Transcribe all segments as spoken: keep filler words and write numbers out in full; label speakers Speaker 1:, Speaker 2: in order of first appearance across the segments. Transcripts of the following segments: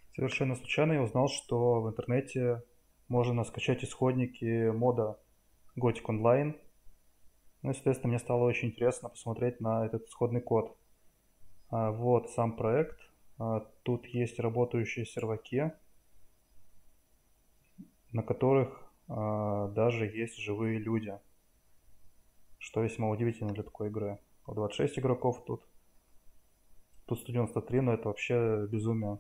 Speaker 1: Совершенно случайно я узнал, что в интернете можно скачать исходники мода Gothic Online. Ну, естественно, мне стало очень интересно посмотреть на этот исходный код. А, Вот сам проект. А, Тут есть работающие серваки, на которых а, даже есть живые люди, что весьма удивительно для такой игры. Вот двадцать шесть игроков тут, тут сто девяносто три, но это вообще безумие.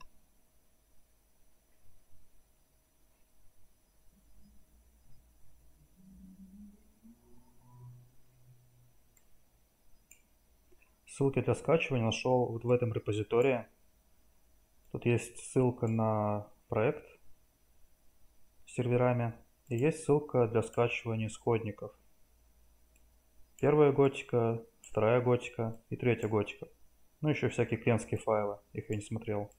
Speaker 1: Ссылки для скачивания нашел вот в этом репозитории. Тут есть ссылка на проект с серверами и есть ссылка для скачивания исходников. Первая готика, вторая готика и третья готика. Ну, еще всякие клиентские файлы, их я не смотрел.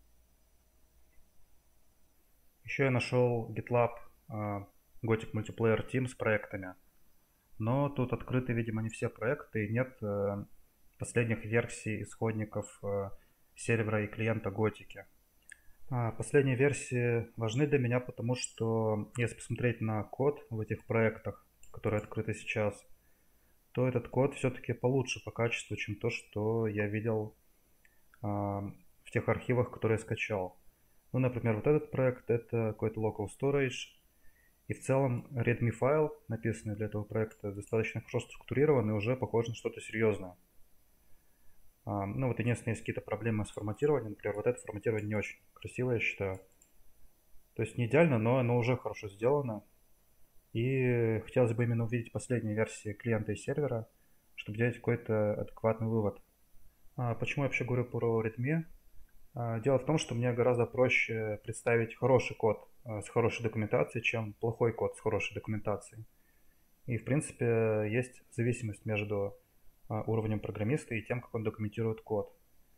Speaker 1: Еще я нашел GitLab uh, Gothic Multiplayer Team с проектами. Но тут открыты, видимо, не все проекты и нет uh, последних версий исходников uh, сервера и клиента готики. А, Последние версии важны для меня, потому что если посмотреть на код в этих проектах, которые открыты сейчас, то этот код все-таки получше по качеству, чем то, что я видел а, в тех архивах, которые я скачал. Ну, например, вот этот проект — это какой-то local storage, и в целом readme файл, написанный для этого проекта, достаточно хорошо структурирован и уже похож на что-то серьезное. А, ну, вот единственное, есть какие-то проблемы с форматированием. Например, вот это форматирование не очень красивое, я считаю. То есть не идеально, но оно уже хорошо сделано. И хотелось бы именно увидеть последние версии клиента и сервера, чтобы делать какой-то адекватный вывод. А почему я вообще говорю про readme? А, Дело в том, что мне гораздо проще представить хороший код а, с хорошей документацией, чем плохой код с хорошей документацией. И, в принципе, есть зависимость между а, уровнем программиста и тем, как он документирует код.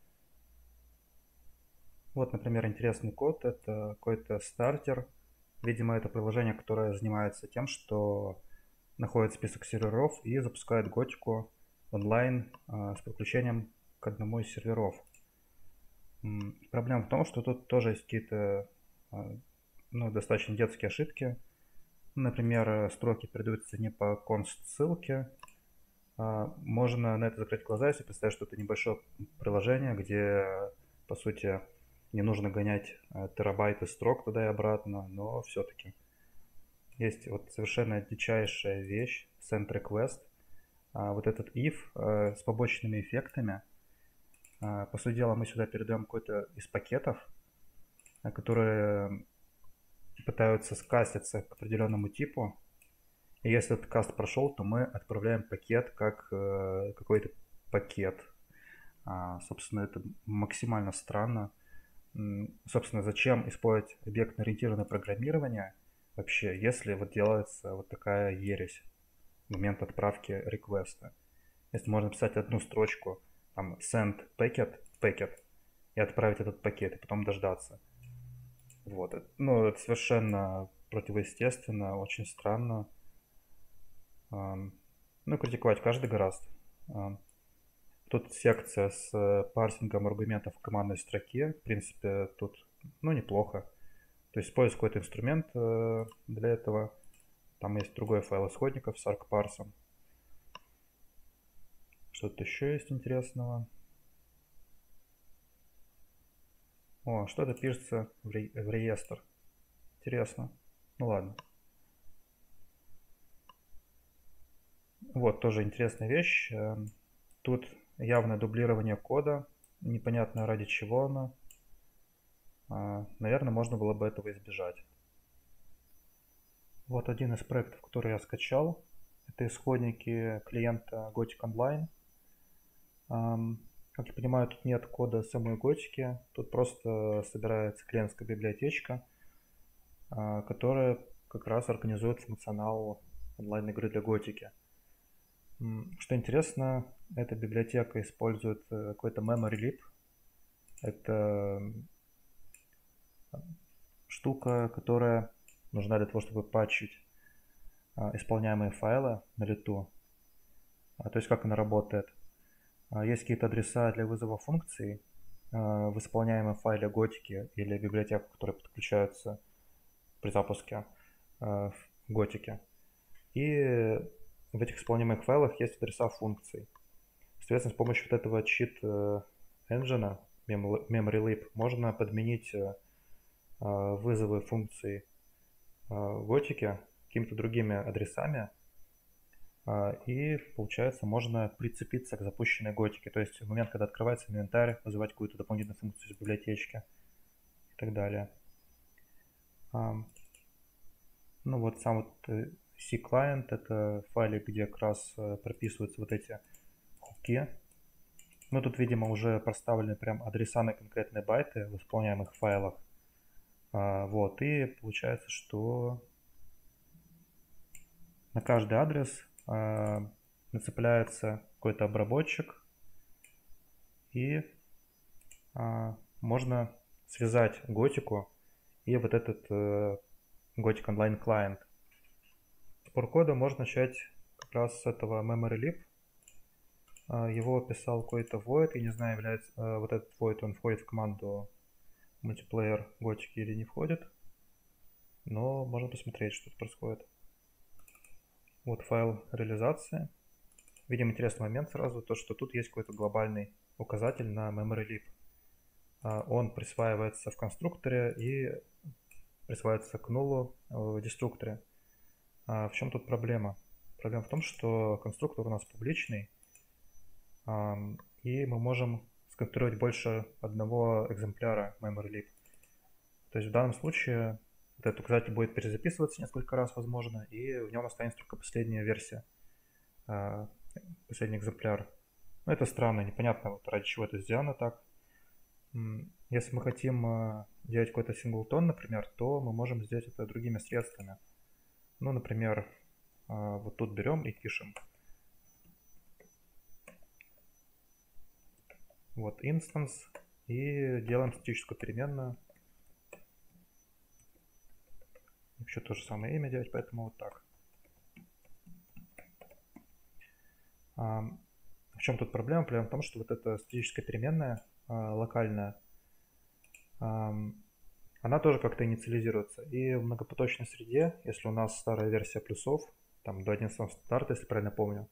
Speaker 1: Вот, например, интересный код — это какой-то стартер. Видимо, это приложение, которое занимается тем, что находит список серверов и запускает готику онлайн а, с подключением к одному из серверов. М, Проблема в том, что тут тоже есть какие-то а, ну, достаточно детские ошибки. Например, э, строки передаются не по конст ссылке. А, Можно на это закрыть глаза, если представить, что это небольшое приложение, где, по сути, не нужно гонять э, терабайты строк туда и обратно, но все-таки есть вот совершенно дичайшая вещь, send request. А, Вот этот if э, с побочными эффектами. А, По сути дела, мы сюда передаем какой-то из пакетов, а, которые пытаются скаститься к определенному типу. И если этот каст прошел, то мы отправляем пакет как э, какой-то пакет. А, собственно, это максимально странно. М, Собственно, зачем использовать объектно-ориентированное программирование вообще, если вот делается вот такая ересь в момент отправки реквеста? Если можно писать одну строчку, там, send packet, packet, и отправить этот пакет, и потом дождаться. Вот. это- Ну, это совершенно противоестественно, очень странно. Ам, Ну, критиковать каждый гораздо. Ам, Тут секция с э, парсингом аргументов в командной строке. В принципе, тут, ну, неплохо. То есть используется какой-то инструмент э, для этого. Там есть другой файл исходников с аркпарсом. Что-то еще есть интересного. О, что-то пишется в, ре- в реестр. Интересно. Ну ладно. Вот, тоже интересная вещь. Эм, Тут явное дублирование кода. Непонятно ради чего оно. А, Наверное, можно было бы этого избежать. Вот один из проектов, который я скачал. Это исходники клиента Gothic Online. Ам, Как я понимаю, тут нет кода самой готики. Тут просто собирается клиентская библиотечка, а, которая как раз организует функционал онлайн-игры для готики. М, Что интересно, эта библиотека использует э, какой-то memory lib. Это штука, которая нужна для того, чтобы патчить а, исполняемые файлы на лету. А, то есть как она работает. А, Есть какие-то адреса для вызова функций, в исполняемом файле готики или библиотек, которые подключаются при запуске в готике. И в этих исполняемых файлах есть адреса функций. Соответственно, с помощью вот этого cheat engine, memorylib, можно подменить вызовы функций готики какими-то другими адресами, и получается можно прицепиться к запущенной готике, то есть в момент, когда открывается инвентарь, вызывать какую-то дополнительную функцию из библиотечки и так далее. Ну вот сам вот C-client — это файлик, где как раз прописываются вот эти хуки. Мы тут, видимо, уже проставлены прям адреса на конкретные байты в исполняемых файлах. Вот, и получается, что на каждый адрес нацепляется какой-то обработчик, и можно связать готику и вот этот Gothic Online Client. Сбор кода можно начать как раз с этого memorylib. Его описал какой-то void, я не знаю, является вот этот void, он входит в команду мультиплеер готики или не входит, но можно посмотреть, что тут происходит. Вот файл реализации. Видим интересный момент сразу, то что тут есть какой-то глобальный указатель на memorylib. Он присваивается в конструкторе и присваивается к нулу в деструкторе. В чем тут проблема? Проблема в том, что конструктор у нас публичный, и мы можем сконструировать больше одного экземпляра memorylib. То есть в данном случае этот указатель будет перезаписываться несколько раз, возможно, и в нем останется только последняя версия, последний экземпляр. Но это странно, непонятно, вот ради чего это сделано так. Если мы хотим делать какой-то синглтон, например, то мы можем сделать это другими средствами. Ну, например, вот тут берем и пишем. Вот instance, и делаем статическую переменную. Еще то же самое имя делать, поэтому вот так. В чем тут проблема? Проблема в том, что вот эта статическая переменная локальная, она тоже как-то инициализируется. И в многопоточной среде, если у нас старая версия плюсов, там до одиннадцатого стандарта, если правильно помню,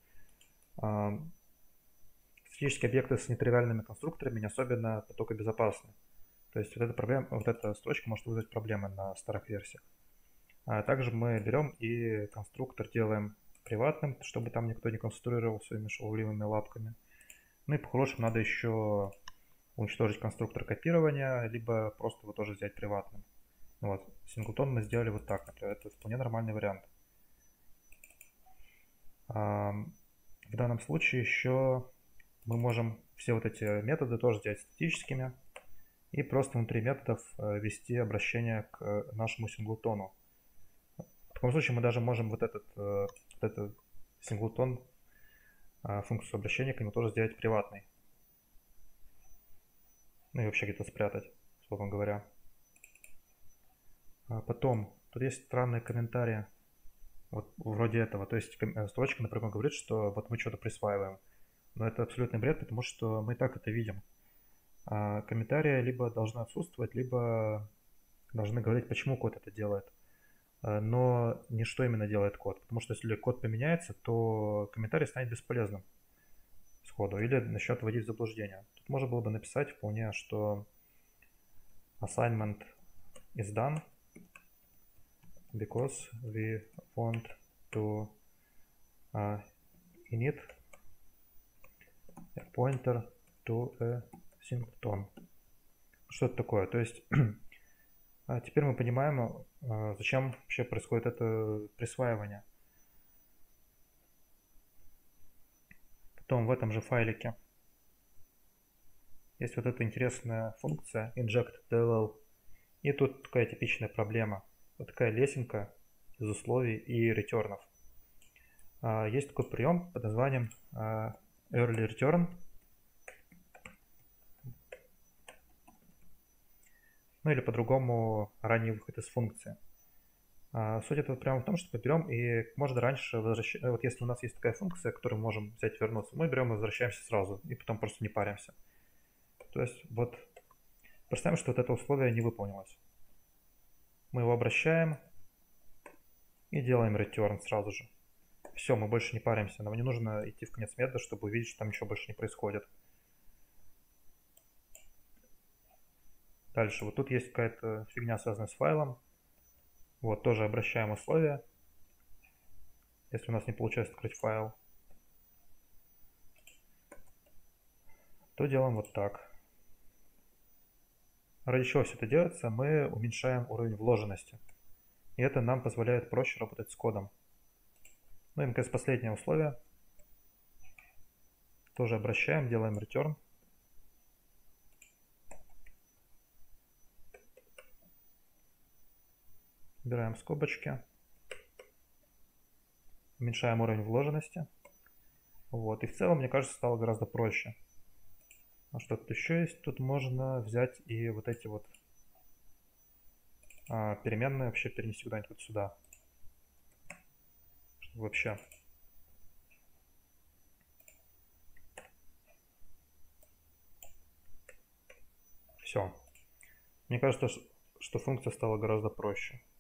Speaker 1: статические объекты с нетривиальными конструкторами не особенно потокобезопасны. То есть вот эта, проблема, вот эта строчка может вызвать проблемы на старых версиях. А также мы берем и конструктор делаем приватным, чтобы там никто не конструировал своими шаловливыми лапками. Ну и по-хорошему надо еще уничтожить конструктор копирования, либо просто его тоже взять приватным. Вот. Синглтон мы сделали вот так, например. Это вполне нормальный вариант. В данном случае еще мы можем все вот эти методы тоже сделать статическими и просто внутри методов ввести обращение к нашему синглтону. В таком случае мы даже можем вот этот, вот этот синглтон, функцию обращения к нему тоже сделать приватной. Ну и вообще где-то спрятать, словом говоря. Потом, тут есть странные комментарии, вот вроде этого. То есть строчка, например, говорит, что вот мы что-то присваиваем. Но это абсолютный бред, потому что мы и так это видим. А комментарии либо должны отсутствовать, либо должны говорить, почему код это делает. Но не что именно делает код. Потому что если код поменяется, то комментарий станет бесполезным сходу или начнет вводить в заблуждение. Тут можно было бы написать вполне, что assignment is done because we want to uh, init a pointer to a singleton. Что это такое? То есть теперь мы понимаем, зачем вообще происходит это присваивание. Потом в этом же файлике есть вот эта интересная функция inject.dll. И тут такая типичная проблема. Вот такая лесенка из условий и ретёрнов. Есть такой прием под названием early return. Ну или по-другому ранний выход из функции. Суть этого прямо в том, что мы берем и можно раньше возвращать. Вот если у нас есть такая функция, которую мы можем взять и вернуться, мы берем и возвращаемся сразу, и потом просто не паримся. То есть вот Представим, что вот это условие не выполнилось. Мы его обращаем и делаем return сразу же. Все, мы больше не паримся. Нам не нужно идти в конец метода, чтобы увидеть, что там ничего больше не происходит. Дальше. Вот тут есть какая-то фигня, связанная с файлом. Вот, тоже обращаем условия. Если у нас не получается открыть файл, то делаем вот так. Ради чего все это делается? Мы уменьшаем уровень вложенности. И это нам позволяет проще работать с кодом. Ну и, наконец, последнее условие. Тоже обращаем, делаем return. Убираем скобочки. Уменьшаем уровень вложенности. Вот. И в целом, мне кажется, стало гораздо проще. А что тут еще есть? Тут можно взять и вот эти вот а, переменные вообще перенести куда-нибудь вот сюда. Чтобы вообще... Все. Мне кажется, что функция стала гораздо проще.